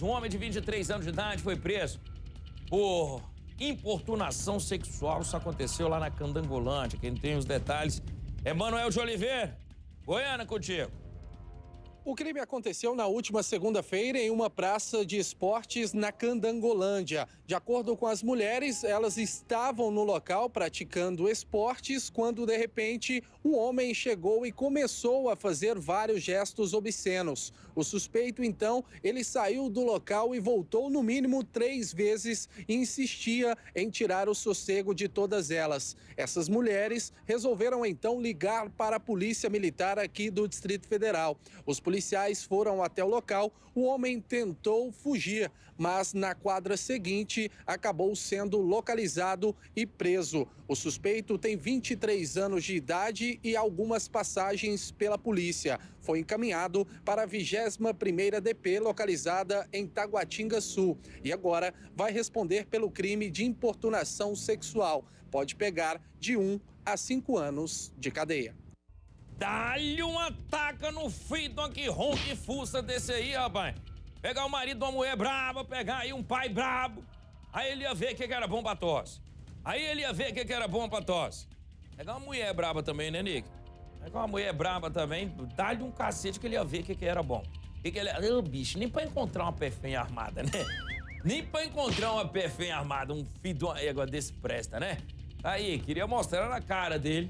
Um homem de 23 anos de idade foi preso por importunação sexual. Isso aconteceu lá na Candangolândia. Quem tem os detalhes é Manuel de Oliveira. Goiânia, contigo. O crime aconteceu na última segunda-feira em uma praça de esportes na Candangolândia. De acordo com as mulheres, elas estavam no local praticando esportes quando, de repente, um homem chegou e começou a fazer vários gestos obscenos. O suspeito, então, ele saiu do local e voltou no mínimo 3 vezes e insistia em tirar o sossego de todas elas. Essas mulheres resolveram, então, ligar para a Polícia Militar aqui do Distrito Federal. Os policiais foram até o local, o homem tentou fugir, mas na quadra seguinte acabou sendo localizado e preso. O suspeito tem 23 anos de idade e algumas passagens pela polícia. Foi encaminhado para a 21ª DP, localizada em Taguatinga Sul. E agora vai responder pelo crime de importunação sexual. Pode pegar de 1 a 5 anos de cadeia. Dá-lhe uma taca no filho que ronca e fuça desse aí, rapaz. Pegar o marido de uma mulher braba, pegar aí um pai brabo. Aí ele ia ver o que era bom pra tosse. Pegar uma mulher braba também, né, Nick? Pegar uma mulher braba também, dá-lhe um cacete que ele ia ver o que era bom. Ô, bicho, nem pra encontrar uma perfeita armada, né? Nem pra encontrar uma perfeita armada, um filho de uma égua desse presta, né? Aí, queria mostrar a cara dele.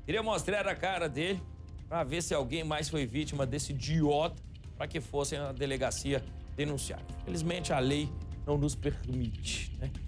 Pra ver se alguém mais foi vítima desse idiota, pra que fossem na delegacia denunciar. Felizmente a lei não nos permite, né?